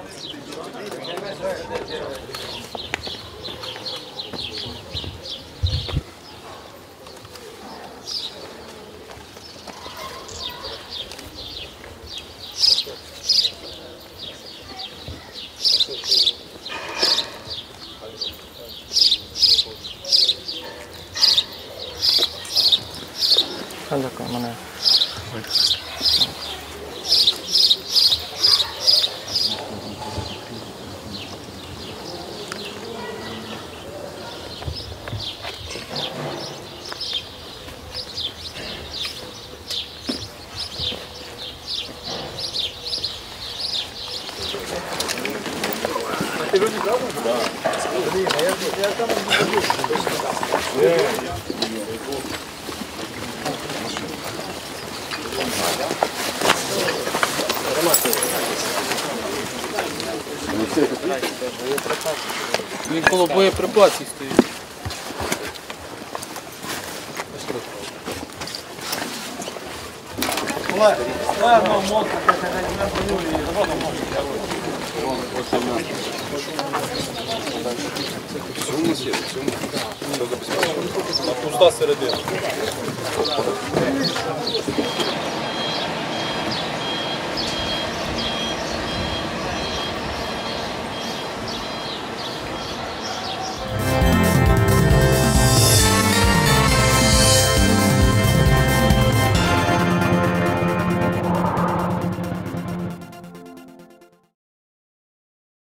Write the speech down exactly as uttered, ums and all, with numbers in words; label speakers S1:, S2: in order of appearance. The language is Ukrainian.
S1: Дякую, мене.
S2: Ты вроде правда? Да. Блин, а я, я там не знаю.
S3: Він коло боєприпасів стоїть.
S2: Ладно, мозг, как она не напнули.
S4: Все у нас є, все у нас є. Все забезпечено.
S2: Пуста середина.